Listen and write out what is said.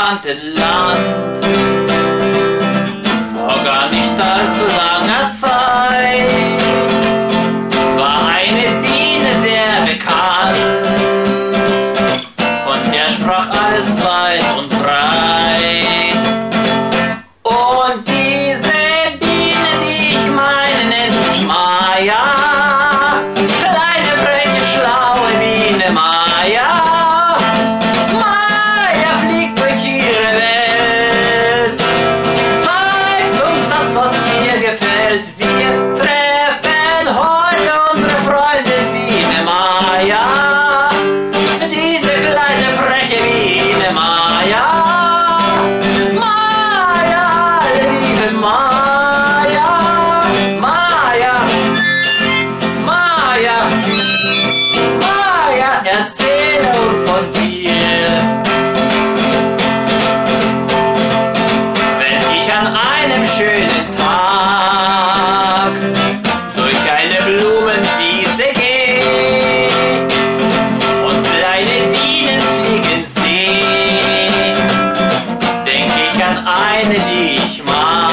unbekannten Land. Vor gar nicht allzu langer Zeit war eine Biene sehr bekannt, von der sprach alles weit und breit. Und diese Biene, die ich meine, nennt sich Maja, kleine, freche, schlaue Biene Maja. Maja fliegt durch ihre Welt, zeigt uns das, was ihr gefällt. Wir treffen heute unsere Freundin Biene Maja, diese kleine, freche Biene Maja. Maja, liebe Maja, Maja, Maja, Maja, erzähle uns von dir. Wenn ich an einem schönen Tag durch eine Blumenwiese gehe und kleine Bienen fliegen sehe, denk ich an eine, die ich mag.